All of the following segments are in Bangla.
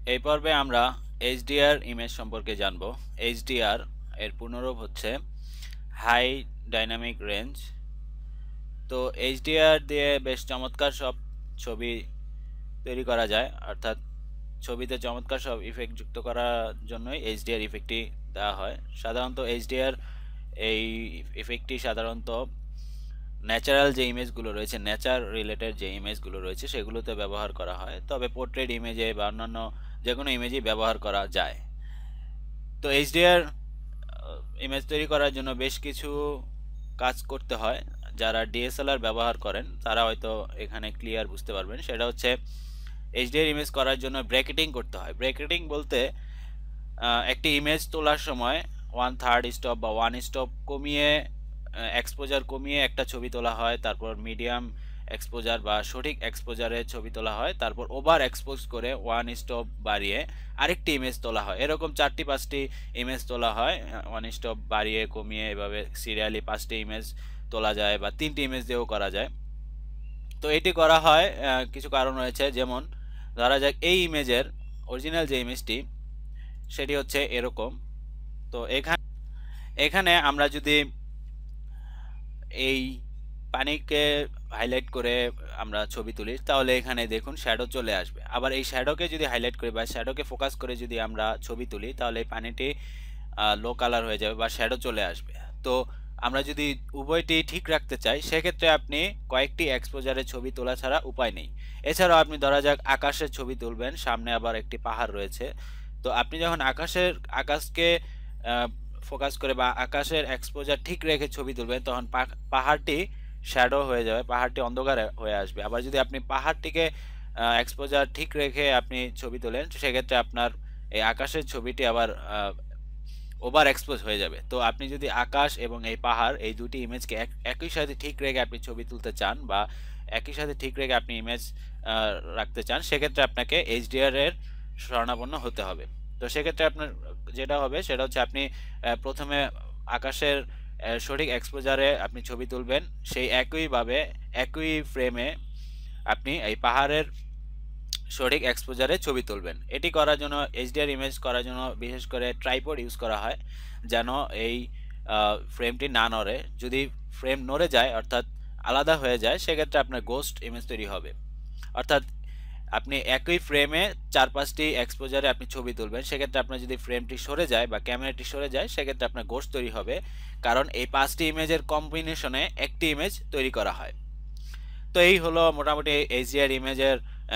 এই পর্বে আমরা HDR ইমেজ সম্পর্কে জানব। HDR এর পূর্ণরূপ হচ্ছে হাই ডাইনামিক রেঞ্জ। তো HDR দিয়ে বেশ চমৎকার সব ছবি তৈরি করা যায়, অর্থাৎ ছবিতে চমৎকার সব ইফেক্ট যুক্ত করার জন্যই HDR ইফেক্টটি দেওয়া হয়। সাধারণত HDR এই ইফেক্টটি সাধারণত ন্যাচারাল যে ইমেজগুলো রয়েছে, নেচার রিলেটেড যে ইমেজগুলো রয়েছে সেগুলোতে ব্যবহার করা হয়, তবে পোর্ট্রেট ইমেজে বা অন্যান্য যে কোনো ইমেজই ব্যবহার করা যায়। তো HDR ইমেজ তৈরি করার জন্য বেশ কিছু কাজ করতে হয়। যারা DSLR ব্যবহার করেন তারা হয়তো এখানে ক্লিয়ার বুঝতে পারবেন। সেটা হচ্ছে HDR ইমেজ করার জন্য ব্র্যাকেটিং করতে হয়। ব্র্যাকেটিং বলতে একটি ইমেজ তোলার সময় 1/3 স্টপ বা 1 স্টপ কমিয়ে, এক্সপোজার কমিয়ে একটা ছবি তোলা হয়, তারপর মিডিয়াম এক্সপোজার বা সঠিক এক্সপোজারে ছবি তোলা হয়, তারপর ওভার এক্সপোজ করে 1 স্টপ বাড়িয়ে আরেকটি ইমেজ তোলা হয়। এরকম 4টি-5টি ইমেজ তোলা হয়, 1 স্টপ বাড়িয়ে কমিয়ে, এভাবে সিরিয়ালি 5টি ইমেজ তোলা যায় বা 3টি ইমেজ দিয়েও করা যায়। তো এটি করা হয় কিছু কারণ রয়েছে, যেমন ধরা যাক এই ইমেজের অরিজিনাল যে ইমেজটি সেটি হচ্ছে এরকম। তো এখানে আমরা যদি এই পানিকে হাইলাইট করে আমরা ছবি তুলি, তাহলে এখানে দেখুন শ্যাডো চলে আসবে। আবার এই শ্যাডোকে যদি হাইলাইট করি বা শ্যাডোকে ফোকাস করে যদি আমরা ছবি তুলি, তাহলে এই পানিটি লো কালার হয়ে যাবে বা শ্যাডো চলে আসবে। তো আমরা যদি উভয়টি ঠিক রাখতে চাই, সেক্ষেত্রে আপনি কয়েকটি এক্সপোজারে ছবি তোলা ছাড়া উপায় নেই। এছাড়াও আপনি ধরা যাক আকাশের ছবি তুলবেন, সামনে আবার একটি পাহাড় রয়েছে। তো আপনি যখন আকাশকে ফোকাস করে বা আকাশের এক্সপোজার ঠিক রেখে ছবি তুলবেন, তখন পাহাড়টি শ্যাডো হয়ে যাবে, পাহাড়টি অন্ধকার হয়ে আসবে। আবার যদি আপনি পাহাড়টিকে এক্সপোজার ঠিক রেখে আপনি ছবি তোলেন, সেক্ষেত্রে আপনার এই আকাশের ছবিটি আবার ওভার এক্সপোজ হয়ে যাবে। তো আপনি যদি আকাশ এবং এই পাহাড়, এই দুটি ইমেজকে একই সাথে ঠিক রেখে আপনি ছবি তুলতে চান বা একই সাথে ঠিক রেখে আপনি ইমেজ রাখতে চান, সেক্ষেত্রে আপনাকে HDR এর শরণাপন্ন হতে হবে। তো সেক্ষেত্রে আপনার যেটা হবে সেটা হচ্ছে আপনি প্রথমে আকাশের সঠিক এক্সপোজারে আপনি ছবি তুলবেন, সেই একইভাবে একই ফ্রেমে আপনি এই পাহাড়ের সঠিক এক্সপোজারে ছবি তুলবেন। এটি করার জন্য, HDR ইমেজ করার জন্য বিশেষ করে ট্রাইপড ইউজ করা হয়, যেন এই ফ্রেমটি না নড়ে। যদি ফ্রেম নড়ে যায়, অর্থাৎ আলাদা হয়ে যায়, সেক্ষেত্রে আপনার গোস্ট ইমেজ তৈরি হবে। অর্থাৎ আপনি একই ফ্রেমে 4-5টি এক্সপোজারে আপনি ছবি তুলবেন, সেক্ষেত্রে আপনার যদি ফ্রেমটি সরে যায় বা ক্যামেরাটি সরে যায়, সেক্ষেত্রে আপনার গোস্ট তৈরি হবে, কারণ এই 5টি ইমেজের কম্বিনেশনে একটি ইমেজ তৈরি করা হয়। তো এই হলো মোটামুটি HDR ইমেজের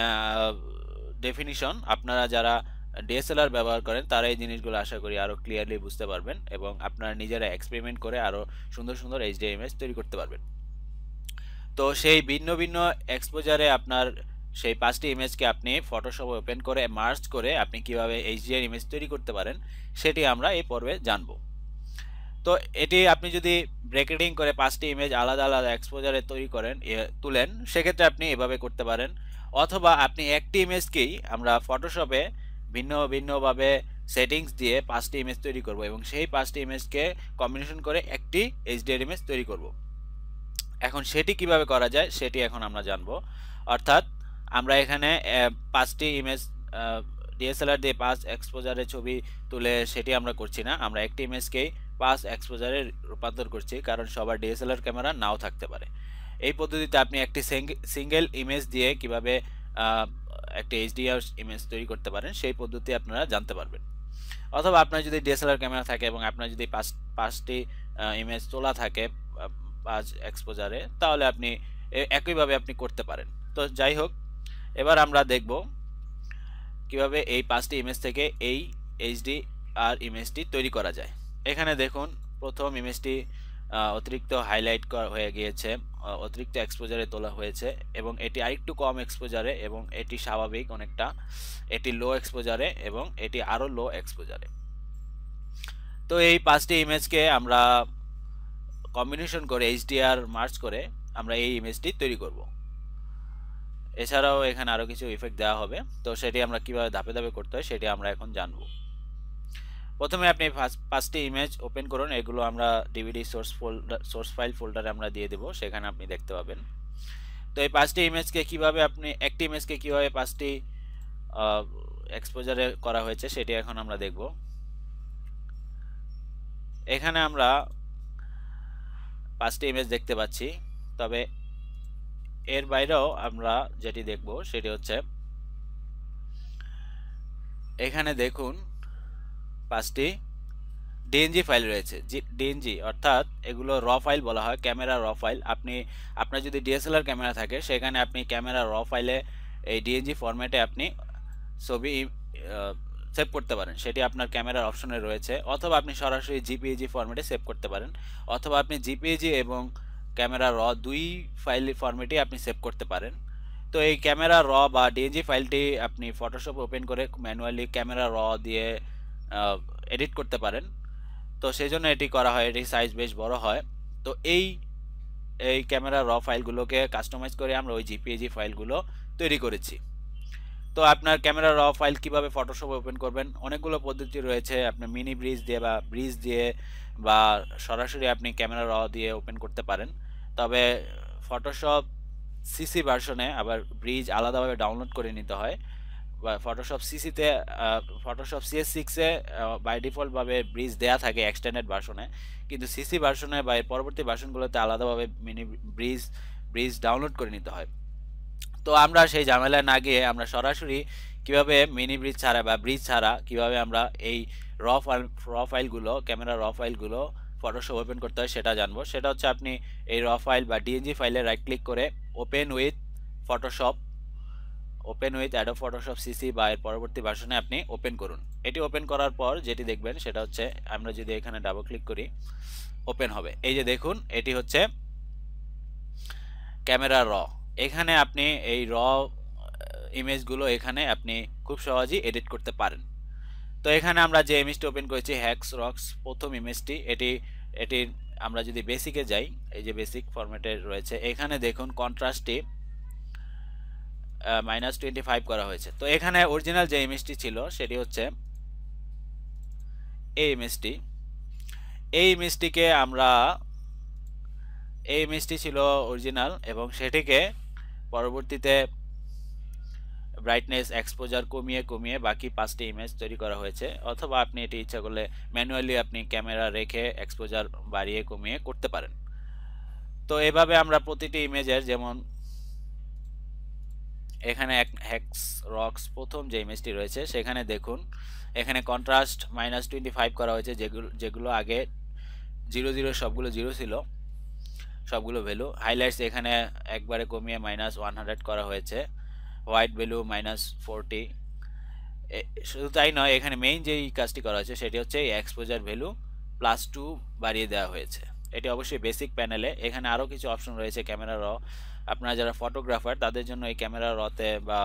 ডেফিনিশন। আপনারা যারা DSLR ব্যবহার করেন তারা এই জিনিসগুলো আশা করি আরও ক্লিয়ারলি বুঝতে পারবেন এবং আপনারা নিজেরা এক্সপেরিমেন্ট করে আরও সুন্দর সুন্দর HDR ইমেজ তৈরি করতে পারবেন। তো সেই ভিন্ন ভিন্ন এক্সপোজারে আপনার সেই 5টি ইমেজকে আপনি ফটোশপ ওপেন করে মার্জ করে আপনি কিভাবে HDR ইমেজ তৈরি করতে পারেন, সেটি আমরা এই পর্বে জানব। তো এটি আপনি যদি ব্র্যাকেটিং করে 5টি ইমেজ আলাদা আলাদা এক্সপোজারে তৈরি করেন, তুলেন, সেক্ষেত্রে আপনি এভাবে করতে পারেন। অথবা আপনি একটি ইমেজকেই আমরা ফটোশপে ভিন্ন ভিন্নভাবে সেটিংস দিয়ে 5টি ইমেজ তৈরি করব এবং সেই 5টি ইমেজকে কম্বিনেশন করে একটি HDR ইমেজ তৈরি করব। এখন সেটি কিভাবে করা যায় সেটি এখন আমরা জানব। অর্থাৎ আমরা এখানে 5টি ইমেজ DSLR দিয়ে 5 এক্সপোজারে ছবি তুলে সেটি আমরা করছি না, আমরা একটি ইমেজকেই 5 এক্সপোজারে রূপান্তর করছি, কারণ সবার DSLR ক্যামেরা নাও থাকতে পারে। এই পদ্ধতিতে আপনি একটি সিঙ্গেল ইমেজ দিয়ে কিভাবে একটি HDR ইমেজ তৈরি করতে পারেন সেই পদ্ধতি আপনারা জানতে পারবেন। অথবা আপনার যদি DSLR ক্যামেরা থাকে এবং আপনার যদি 5টি ইমেজ তোলা থাকে 5 এক্সপোজারে, তাহলে আপনি একইভাবে আপনি করতে পারেন। তো যাই হোক, এবার আমরা দেখব কিভাবে এই 5টি ইমেজ থেকে এই HDR ইমেজটি তৈরি করা যায়। এখানে দেখুন, প্রথম ইমেজটি অতিরিক্ত হাইলাইট হয়ে গিয়েছে, অতিরিক্ত এক্সপোজারে তোলা হয়েছে এবং এটি আরেকটু কম এক্সপোজারে এবং এটি স্বাভাবিক অনেকটা, এটি লো এক্সপোজারে এবং এটি আরও লো এক্সপোজারে। তো এই 5টি ইমেজকে আমরা কম্বিনেশন করে HDR মার্জ করে আমরা এই ইমেজটি তৈরি করব। এছাড়াও এখানে আরো কিছু ইফেক্ট দেওয়া হবে, তো সেটি আমরা কিভাবে ধাপে ধাপে করতে হয় সেটি আমরা এখন জানব। প্রথমে আপনি 5টি ইমেজ ওপেন করুন, এগুলো আমরা DVD সোর্স ফাইল ফোল্ডারে আমরা দিয়ে দেব, সেখানে আপনি দেখতে পাবেন। তো এই 5টি ইমেজকে কিভাবে আপনি একটি ইমেজকে কিভাবে 5টি এক্সপোজারে করা হয়েছে সেটি এখন আমরা দেখব। এখানে আমরা 5টি ইমেজ দেখতে পাচ্ছি, তবে এর বাইরেও আমরা যেটি দেখব সেটি হচ্ছে এখানে দেখুন 5টি ডিএনজি ফাইল রয়েছে। ডিএনজি অর্থাৎ এগুলো র ফাইল বলা হয়, ক্যামেরা র ফাইল। আপনার যদি ডিএসএলআর ক্যামেরা থাকে সেখানে আপনি ক্যামেরা র ফাইলে এই ডিএনজি ফরম্যাটে আপনি ছবি সেভ করতে পারেন, সেটি আপনার ক্যামেরার অপশনে রয়েছে। অথবা আপনি সরাসরি জিপিইজি ফরম্যাটে সেভ করতে পারেন, অথবা আপনি জিপিইজি এবং ক্যামেরা র দুই ফাইল ফরম্যাটে আপনি সেভ করতে পারেন। তো এই ক্যামেরা র বা ডিএনজি ফাইলটি আপনি ফটোশপ ওপেন করে ম্যানুয়ালি ক্যামেরা র দিয়ে এডিট করতে পারেন। তো সেই জন্য এটি করা হয়, এটি সাইজ বেশ বড় হয়। তো এই ক্যামেরা র ফাইলগুলোকে কাস্টমাইজ করে আমরা ওই জিপিইজি ফাইলগুলো তৈরি করেছি। তো আপনার ক্যামেরা র ফাইল কিভাবে ফটোশপ ওপেন করবেন, অনেকগুলো পদ্ধতি রয়েছে। আপনি মিনি ব্রিজ দিয়ে বা ব্রিজ দিয়ে বা সরাসরি আপনি ক্যামেরা র দিয়ে ওপেন করতে পারেন। তবে ফটোশপ সিসি ভার্সনে আবার ব্রিজ আলাদাভাবে ডাউনলোড করে নিতে হয়। বা ফটোশপ সিসিতে ফটোশপ CS6-এ বাই ডিফল্টভাবে ব্রিজ দেয়া থাকে এক্সটেন্ডেড ভার্সনে, কিন্তু সিসি ভার্সনে বা এর পরবর্তী ভার্সনগুলোতে আলাদাভাবে মিনি ব্রিজ ডাউনলোড করে নিতে হয়। তো আমরা সেই ঝামেলায় না গিয়ে আমরা সরাসরি কিভাবে মিনি ব্রিজ ছাড়া বা ব্রিজ ছাড়া কিভাবে আমরা এই র ফাইলগুলো ক্যামেরা র ফাইলগুলো ফটোশপ ওপেন করতে হয় সেটা জানবো। সেটা হচ্ছে আপনি এই র ফাইল বা ডিএনজি ফাইলে রাইট ক্লিক করে open with Photoshop, open with Adobe Photoshop CC বা এর পরবর্তী ভার্সনে আপনি ওপেন করুন। এটি ওপেন করার পর যেটি দেখবেন সেটা হচ্ছে, আমরা যদি এখানে ডাবল ক্লিক করি ওপেন হবে। এই যে দেখুন এটি হচ্ছে ক্যামেরা র। এখানে আপনি এই র ইমেজগুলো এখানে আপনি খুব সহজেই এডিট করতে পারেন। তো এখানে আমরা যে ইমেজটি ওপেন করেছি হ্যাক্স রক্স প্রথম ইমেজটি, এটি আমরা যদি বেসিকে যাই, এই যে বেসিক ফরম্যাটে রয়েছে, এখানে দেখুন কন্ট্রাস্টটি -25 করা হয়েছে। তো এখানে অরিজিনাল যে ইমেজটি ছিল সেটি হচ্ছে এই ইমেজটি। এই ইমেজটি ছিল অরিজিনাল এবং সেটিকে পরবর্তীতে ব্রাইটনেস এক্সপোজার কমিয়ে কমিয়ে বাকি 5টি ইমেজ তৈরি করা হয়েছে। অথবা আপনি এটি ইচ্ছা করলে ম্যানুয়ালি আপনি ক্যামেরা রেখে এক্সপোজার বাড়িয়ে কমিয়ে করতে পারেন। তো এভাবে আমরা প্রতিটি ইমেজের, যেমন এখানে হ্যাক্স রক্স প্রথম যে ইমেজটি রয়েছে সেখানে দেখুন এখানে কন্ট্রাস্ট -25 করা হয়েছে, যেগুলো আগে 00 সবগুলো 0 ছিল, সবগুলো ভ্যালু। হাইলাইটস এখানে একবারে কমিয়ে -100 করা হয়েছে। White value -40। শুধু তাই নয়, এখানে মেইন যেই কাজটি করা হয়েছে সেটি হচ্ছে এই এক্সপোজার ভ্যালু +2 বাড়িয়ে দেওয়া হয়েছে। এটি অবশ্যই বেসিক প্যানেলে। এখানে আরও কিছু অপশন রয়েছে ক্যামেরা র। আপনারা যারা ফটোগ্রাফার তাদের জন্য এই ক্যামেরা রতে বা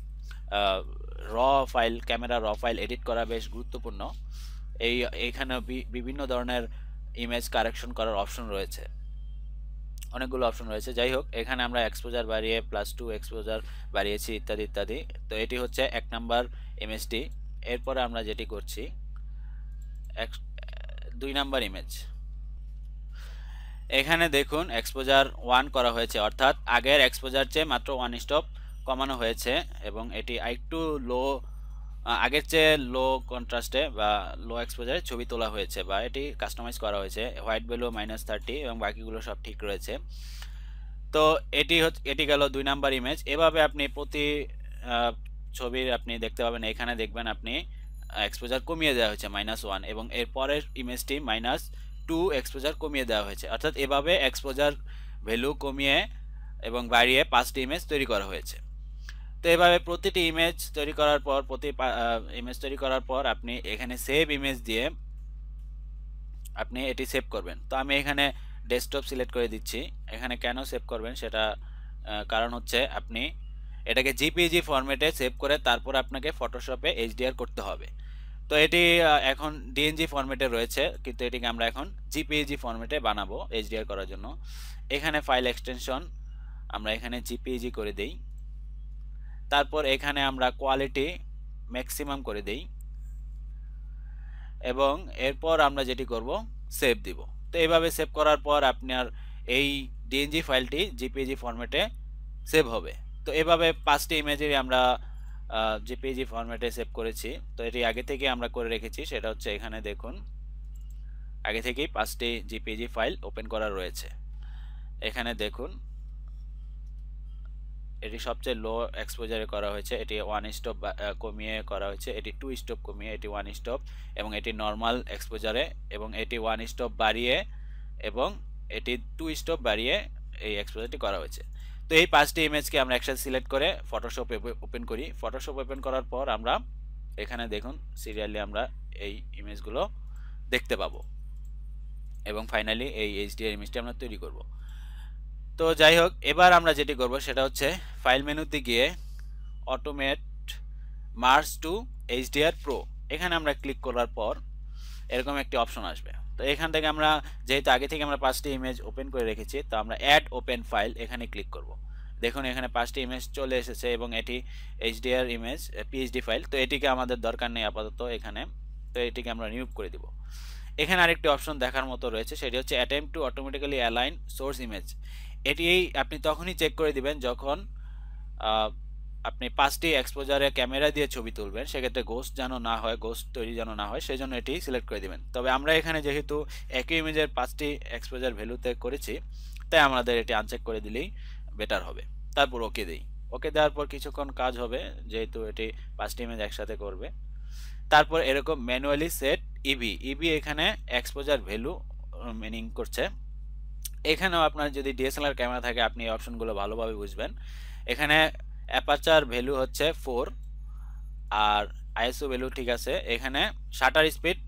ক্যামেরা র ফাইল এডিট করা বেশ গুরুত্বপূর্ণ। এইখানে বিভিন্ন ধরনের ইমেজ কারেকশন করার অপশন রয়েছে, অনেকগুলো অপশন রয়েছে। যাই হোক, এখানে আমরা এক্সপোজার বাড়িয়ে +2 এক্সপোজার বাড়িয়েছি ইত্যাদি ইত্যাদি। তো এটি হচ্ছে 1 নাম্বার ইমেজটি। এরপরে আমরা যেটি করছি 2 নাম্বার ইমেজ। এখানে দেখুন এক্সপোজার 1 করা হয়েছে, অর্থাৎ আগের এক্সপোজার চেয়ে মাত্র 1 স্টপ কমানো হয়েছে এবং এটি একটু আগের চেয়ে লো কন্ট্রাস্টে বা লো এক্সপোজারে ছবি তোলা হয়েছে বা এটি কাস্টমাইজ করা হয়েছে। হোয়াইট ভ্যালু -30 এবং বাকিগুলো সব ঠিক রয়েছে। তো এটি গেল 2 নাম্বার ইমেজ। এভাবে আপনি প্রতি ছবির আপনি দেখতে পাবেন, এখানে দেখবেন আপনি এক্সপোজার কমিয়ে দেওয়া হয়েছে -1 এবং এর পরের ইমেজটি -2 এক্সপোজার কমিয়ে দেওয়া হয়েছে। অর্থাৎ এভাবে এক্সপোজার ভ্যালু কমিয়ে এবং বাড়িয়ে 5টি ইমেজ তৈরি করা হয়েছে। তো এভাবে প্রতিটি ইমেজ তৈরি করার পর আপনি এখানে সেভ ইমেজ দিয়ে আপনি এটি সেভ করবেন। তো আমি এখানে ডেস্কটপ সিলেক্ট করে দিচ্ছি। এখানে কেন সেভ করবেন সেটা কারণ হচ্ছে আপনি এটাকে জিপিইজি ফরম্যাটে সেভ করে তারপর আপনাকে ফটোশপে HDR করতে হবে। তো এটি এখন ডিএনজি ফরম্যাটে রয়েছে, কিন্তু এটিকে আমরা এখন জিপিইজি ফরম্যাটে বানাবো HDR করার জন্য। এখানে ফাইল এক্সটেনশন আমরা এখানে জিপিইজি করে দেই, তারপর এখানে আমরা কোয়ালিটি ম্যাক্সিমাম করে দেই এবং এরপর আমরা যেটি করব সেভ দিব। তো এইভাবে সেভ করার পর আপনার এই ডিএনজি ফাইলটি জিপিইজি ফরম্যাটে সেভ হবে। তো এভাবে 5টি ইমেজেরই আমরা জেপিজি ফরম্যাটে সেভ করেছি। তো এটি আগে থেকে আমরা করে রেখেছি, সেটা হচ্ছে এখানে দেখুন আগে থেকেই 5টি জেপিজি ফাইল ওপেন করা রয়েছে। এখানে দেখুন এটি সবচেয়ে লো এক্সপোজারে করা হয়েছে, এটি 1 স্টপ কমিয়ে করা হয়েছে, এটি 2 স্টপ কমিয়ে এটি 1 স্টপ, এবং এটি নর্মাল এক্সপোজারে, এবং এটি 1 স্টপ বাড়িয়ে, এবং এটি 2 স্টপ বাড়িয়ে এই এক্সপোজারটি করা হয়েছে। তো এই 5টি ইমেজকে আমরা একসাথে সিলেক্ট করে ফটোশপ ওপেন করি। ফটোশপ ওপেন করার পর আমরা এখানে দেখুন সিরিয়ালি আমরা এই ইমেজগুলো দেখতে পাবো, এবং ফাইনালি এই এইচডিআর ইমেজটি আমরা তৈরি করব। তো যাই হোক, এবার আমরা যেটি করব সেটা হচ্ছে ফাইল মেনুতে গিয়ে automate merge to HDR pro, এখানে আমরা ক্লিক করার পর এরকম একটি অপশন আসবে। তো এখান থেকে আমরা যেহেতু আগে থেকে আমরা 5টি ইমেজ ওপেন করে রেখেছি, তো আমরা অ্যাড ওপেন ফাইল এখানে ক্লিক করব। দেখুন এখানে 5টি ইমেজ চলে এসেছে, এবং এটি এইচডিআর ইমেজ পিএইচডি ফাইল। তো এটিকে আমাদের দরকার নেই আপাতত এখানে, তো এটিকে আমরা রিমুভ করে দিব। এখানে আরেকটি অপশন দেখার মতো রয়েছে, সেটি হচ্ছে attempt to automatically align source image. এটি আপনি তখনই চেক করে দিবেন যখন আপনি 5টি এক্সপোজারে ক্যামেরা দিয়ে ছবি তুলবেন, সেক্ষেত্রে গোস্ট যেন না হয়, গোস্ট তৈরি যেন না হয়, সেজন্য এটি সিলেক্ট করে দিবেন। তবে আমরা এখানে যেহেতু একই ইমেজের 5টি এক্সপোজার ভ্যালুতে করেছি, তাই আমাদের এটি আনচেক করে দিলেই বেটার হবে। তারপর ওকে দিই। ওকে দেওয়ার পর কিছুক্ষণ কাজ হবে, যেহেতু এটি 5টি ইমেজ একসাথে করবে। তারপর এরকম ম্যানুয়ালি সেট ইবি, ইবি এখানে এক্সপোজার ভ্যালু মিনিং করছে। এখানেও আপনার যদি ডিএসএলআর ক্যামেরা থাকে আপনি এই অপশনগুলো ভালোভাবে বুঝবেন। এখানে অ্যাপারচার ভ্যালু হচ্ছে 4, আর আইএসও ভ্যালু ঠিক আছে। এখানে শাটার স্পিড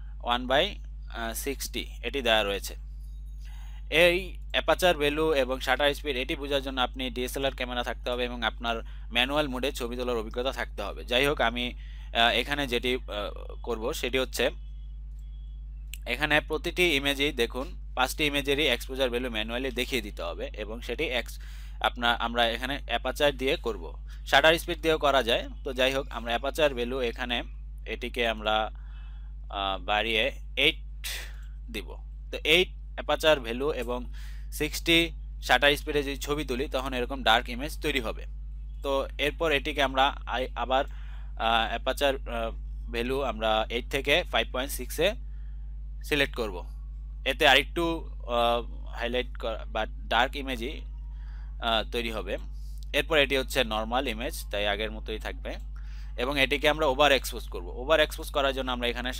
1/60 এটি দেওয়া রয়েছে। এই অ্যাপারচার ভ্যালু এবং শাটার স্পিড এটি বোঝার জন্য আপনি ডিএসএলআর ক্যামেরা থাকতে হবে এবং আপনার ম্যানুয়াল মোডে ছবি তোলার অভিজ্ঞতা থাকতে হবে। যাই হোক, আমি এখানে যেটি করব সেটি হচ্ছে এখানে প্রতিটি ইমেজেই দেখুন 5টি ইমেজেরই এক্সপোজার ভ্যালু ম্যানুয়ালি দেখিয়ে দিতে হবে, এবং সেটি আমরা এখানে অ্যাপারচার দিয়ে করব। শাটার স্পিড দিয়েও করা যায়। তো যাই হোক, আমরা অ্যাপারচার ভ্যালু এখানে এটিকে আমরা বাড়িয়ে 8 দিব। তো 8 অ্যাপারচার ভ্যালু এবং 60 শাটার স্পিডে যদি ছবি তুলি তখন এরকম ডার্ক ইমেজ তৈরি হবে। তো এরপর এটিকে আমরা আবার অ্যাপারচার ভ্যালু আমরা 8 থেকে 5.6 সিলেক্ট করব, এতে আরেকটু হাইলাইট বা ডার্ক ইমেজই তৈরি হবে। এরপর এটি হচ্ছে নর্মাল ইমেজ, তাই আগের মতোই থাকবে, এবং এটিকে আমরা ওভার এক্সপোজ করব। ওভার এক্সপোজ করার জন্য আমরা এখানে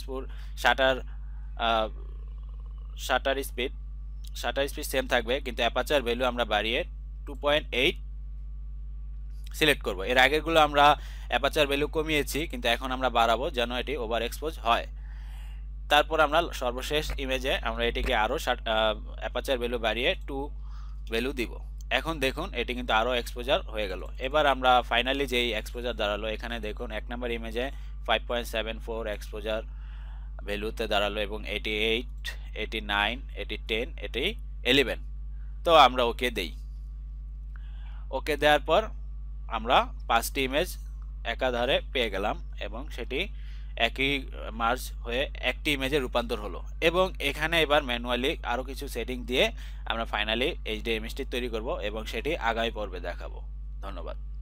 শাটার স্পিড সেম থাকবে, কিন্তু অ্যাপারচার ভ্যালু আমরা বাড়িয়ে 2.8 সিলেক্ট করব। এর আগেরগুলো আমরা অ্যাপারচার ভ্যালু কমিয়েছি, কিন্তু এখন আমরা বাড়াবো যেন এটি ওভার এক্সপোজ হয়। তারপর আমরা সর্বশেষ ইমেজে আমরা এটিকে আরও অ্যাপারচার ভ্যালু বাড়িয়ে 2 ভ্যালু দিব। এখন দেখুন এটি কিন্তু আরও এক্সপোজার হয়ে গেল। এবার আমরা ফাইনালি যেই এক্সপোজার দাঁড়ালো, এখানে দেখুন 1 নম্বর ইমেজে 5.74 এক্সপোজার ভ্যালুতে দাঁড়ালো, এবং 88, 89, 10, 11। তো আমরা ওকে দেই। ওকে দেওয়ার পর আমরা 5টি ইমেজ একাধারে পেয়ে গেলাম, এবং সেটি একই মার্জ হয়ে একটি ইমেজে রূপান্তর হলো। এবং এখানে এবার ম্যানুয়ালি আরও কিছু সেটিং দিয়ে আমরা ফাইনালি এইচডি ইমেজটি তৈরি করব, এবং সেটি আগামী পর্বে দেখাবো। ধন্যবাদ।